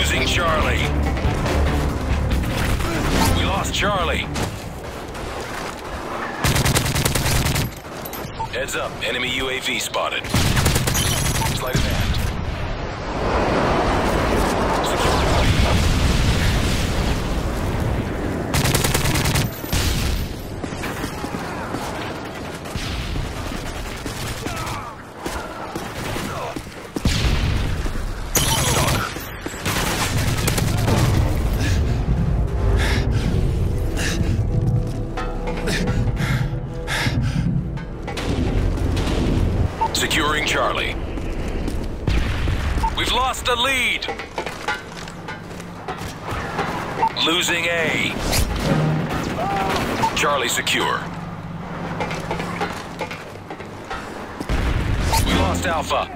Losing Charlie. We lost Charlie. Heads up, enemy UAV spotted. Sleight of hand. Securing Charlie. We've lost the lead. Losing A. Charlie secure. We lost Alpha.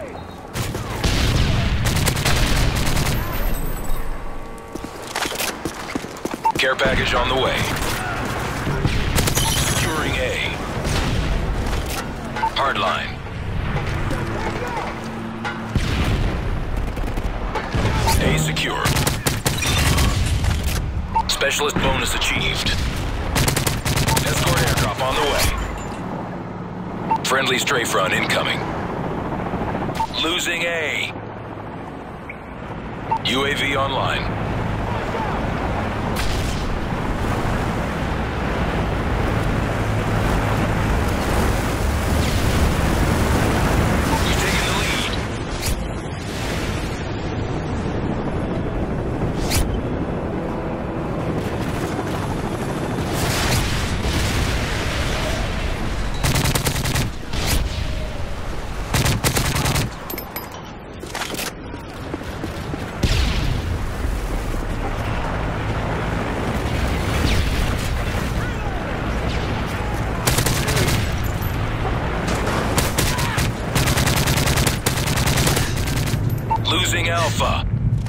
Care package on the way. Securing A. Hardline. A secure. Specialist bonus achieved. Escort airdrop on the way. Friendly strafe run incoming. Losing A. UAV online. Losing Alpha.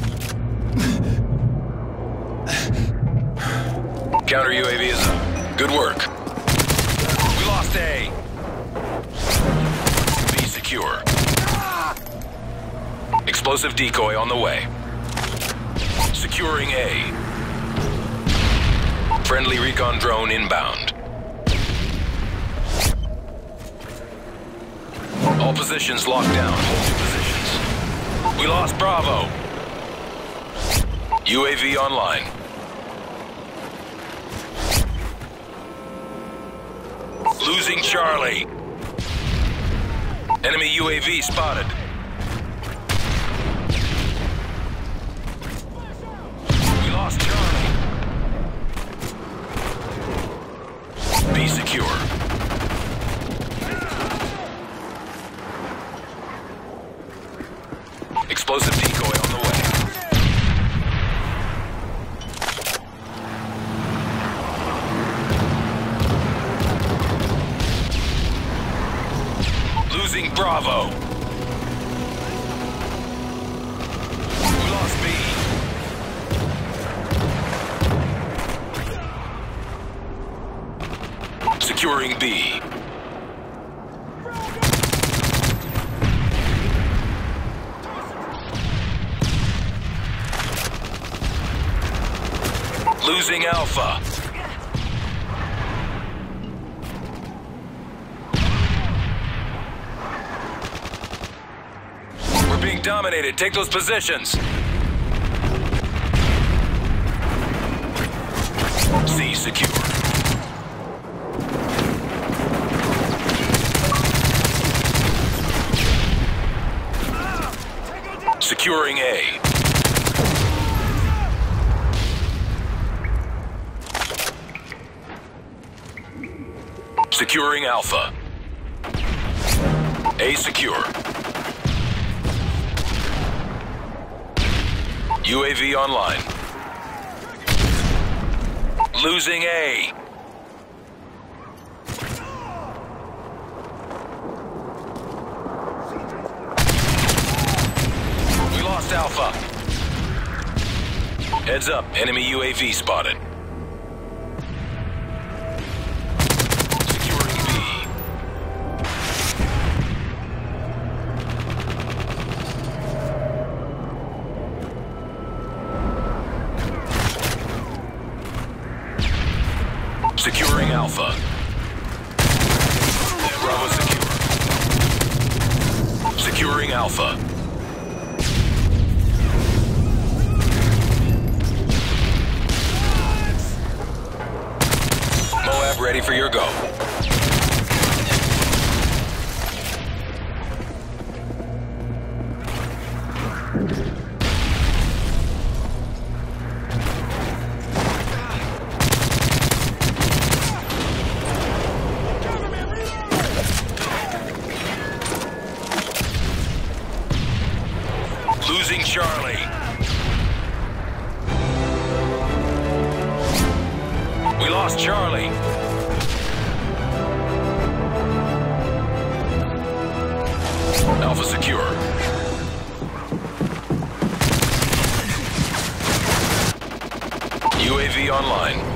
Counter UAV is up. Good work. We lost A. B secure. Explosive decoy on the way. Securing A. Friendly recon drone inbound. All positions locked down. Hold your positions. We lost Bravo. UAV online. Losing Charlie. Enemy UAV spotted. We lost Charlie. B secure. Explosive decoy on the way. Losing Bravo. We lost B. Securing B. Losing Alpha. We're being dominated. Take those positions. C secure. Securing A. Securing Alpha. A secure. UAV online. Losing A. We lost Alpha. Heads up, enemy UAV spotted. Securing Alpha. Bravo secure. Securing Alpha. MOAB ready for your go. Losing Charlie. We lost Charlie. Alpha secure. UAV online.